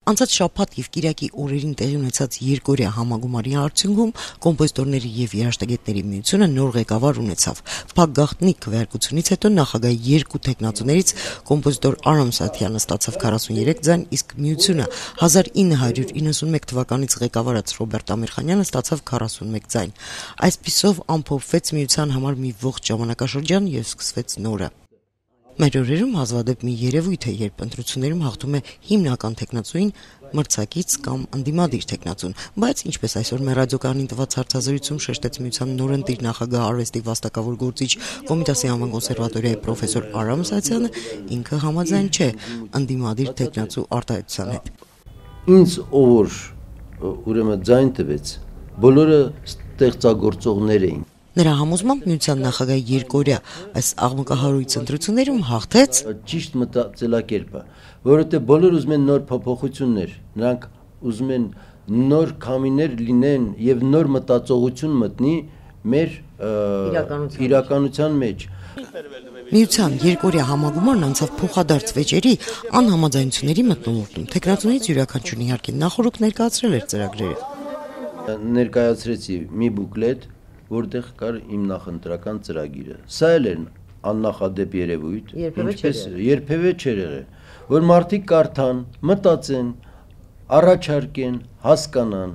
Անցած շաբաթ եւ կիրակի օրերին տեղի ունեցած երկօրյա համագումարի արդյունքում կոմպոզիտորների եւ երաժշտագետների միությունը նոր ղեկավար ունեցավ։ Փակ գաղտնի քվեարկությունից հետո նախագահի երկու տեխնացուներից կոմպոզիտոր Արամ Սաթյանը ստացավ 43 ձայն, իսկ միությունը 1991 թվականից ղեկավարած Ռոբերտ Ամիրխանյանը ստացավ 41 ձայն։ Այսպիսով ամփոփվեց միության համար մի ողջ ժամանակաշրջան եւ սկսվեց նորը։ Մեր օրերում հազվադեպ մի երևույթ է, երբ ընտրություններում հաղթում է հիմնական տեխնացուին մրցակից կամ ընդդիմադիր տեխնացուն, բայց ինչպես այսօր մեր ռադիոկայանին տված հարցազրույցում շեշտեց միության նորընտիր նախագահ արվեստի վաստակավոր գործիչ Կոմիտասի անվան կոնսերվատորիայի պրոֆեսոր Արամ Սաթյանը, ինքը համաձայն չէ ընդդիմադիր տեխնացու արտահայտության հետ։ Ինձ ով ուրեմն ձայն տվեց, բոլորը ստեղծագործողներ էին։ Նրա համոզմամբ միության նախագահի երկօրյա այս աղմկահարույց ընտրություններում հաղթեց ճիշտ մտածելակերպը, որովհետև բոլորը ուզում են նոր փոփոխություններ, նրանք ուզում են նոր քամիներ լինեն եւ նոր մտածողություն մտնի մեր իրականության մեջ։ Միության երկօրյա համագումարն անցավ փոխադարձ վեճերի անհամաձայնությունների մթնոլորտում։ Տեխնացուներից յուրաքանչյուրն իհարկե նախորոք ներկայացրել էր ծրագրերը։ Ներկայացրեցի մի բուկլետ, որտեղ կար իմ նախընտրական ծրագիրը։ Սա էլ էր աննախադեպ երևույթ, ինչպես երբևէ չէր եղել, որ մարդիկ կարդան, մտածեն, առաջարկեն, հասկանան։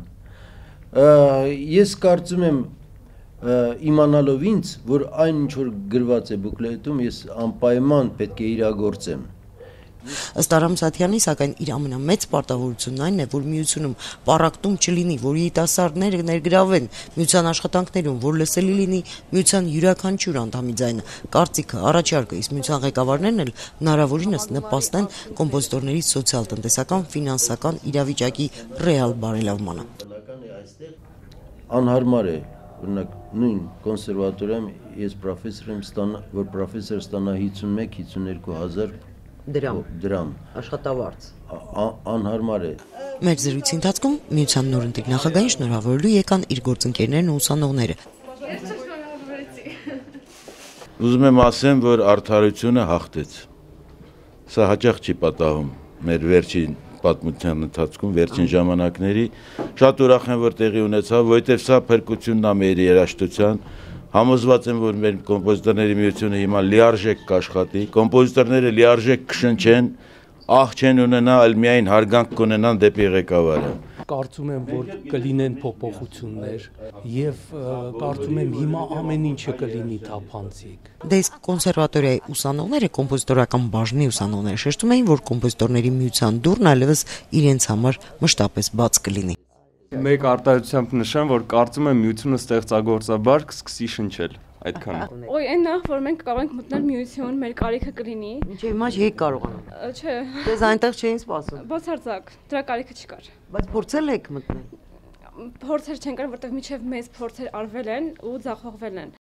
Ես կարծում եմ իմանալով ինձ, որ այն ինչ որ գրված է բուկլետում, ես անպայման պետք է իրագործեմ։ Ըստ Արամ Սաթյանի, սակայն իր ամենամեծ պարտավորությունն այն է, որ միությունում պառակտում չլինի, որ երիտասարդները ներգրավեն միության աշխատանքներում, որ լսելի լինի միության յուրաքանչյուր անդամի ձայնը, կարծիքը, առաջարկը, իսկ միության ղեկավարներն էլ հնարավորինս նպաստեն կոմպոզիտորների սոցիալ-տնտեսական, ֆինանսական իրավիճակի ռեալ բարելավմանը։ Անհարմար է, օրինակ նույն կոնսերվատորիայում ես պրոֆեսոր եմ որ պրոֆեսոր ստանա 51-52 հազար դրամ աշխատավարձ անհարմար է։ Մեր զրույցի ընթացքում միության նորընտիր նախագահին շնորհավորելու եկան իր գործընկերներն ու ուսանողները։ Ուզում եմ ասեմ, որ արդարությունը հաղթեց։ Սա հաճախ չի պատահում մեր վերջին պատմության ընթացքում, վերջին ժամանակների։ Շատ ուրախ եմ, որ տեղի ունեցավ, որովհետև սա փրկությունն է մեր երաժշտության։ Համոզված եմ, որ մեր կոմպոզիտորների միությունը հիմա լիարժեք կաշխատի, կոմպոզիտորները լիարժեք կշնչեն, աղ չեն ունենա, այլ միայն հարգանք կունենան դեպի ղեկավարը։ Կարծում եմ, որ կլինեն փոփոխություններ եւ կարծում եմ հիմա ամեն ինչը կլինի թափանցիկ։ Դե իսկ կոնսերվատորիայի ուսանողները, կոմպոզիտորական բաժնի ուսանողները շեշտում էին, որ կոմպոզիտորների միության դուռն այլևս իրենց համար մշտապես բաց կլինի։ Մեկ արտահայտությամբ նշեմ, որ կարծում եմ միությունը ստեղծագործաբար կսկսի շնչել, այդքան։ Ոյ, այն նախ, որ մենք կարող ենք մտնել միություն, մեր կարիքը կլինի։ Ինչե հիմա չի կարողանա։ Չէ։ Դες այնտեղ չէին սպասում։ Բացարձակ, դրա կարիքը չկար։ Բայց փորձել եք մտնել։ Փորձեր չեն կար, որտեղ միջև մեծ փորձեր արվել են ու ձախողվել են։